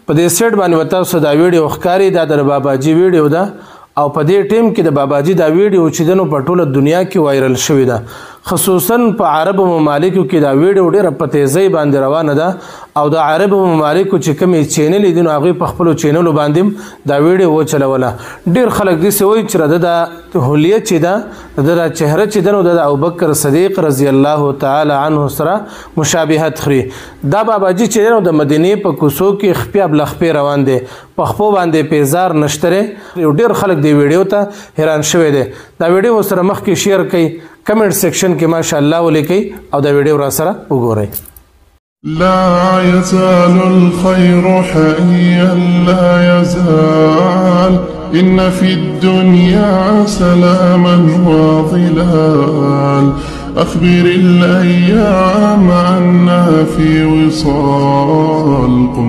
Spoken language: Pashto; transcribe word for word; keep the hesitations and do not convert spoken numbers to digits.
په دې سیټ باندې وتا سو دا ویډیو ښکاری دا د باباجي ویډیو ده او په دې ټیم کې د باباجي دا ویډیو چې دنو په ټوله دنیا کې وایرل شوې ده خصوصا په عربو ممالکو کې دا ویډیو ډېره په تیزۍ باندې روانه ده او د عربو ممالکو چې کومې چینلې دي نو هغوی په خپلو چینلو باندې دا ویډیو وچلوله ډېر خلک داسې وایي چې د دا هولیه چې ده د دا چهره چې ده نو د ابوبکر صدیق رضی الله تعالی عنه سره مشابهت خوري دا باباجي چې ده نو د مدینې په کوڅو کې خپې ابلخپې روان دی په خپو باندې پیزار نشتره یو ډېر خلک دی ویډیو ته حیران شوی دی دا ویډیو سره مخکې شیر کړئ کمنټ سیکشن کې ماشاءالله ولیکئ او دا ویډیو را سره وګورئ لا يزال الخير حيا لا يزال إن في الدنيا سلاما وظلال أخبر الأيام عنا في وصال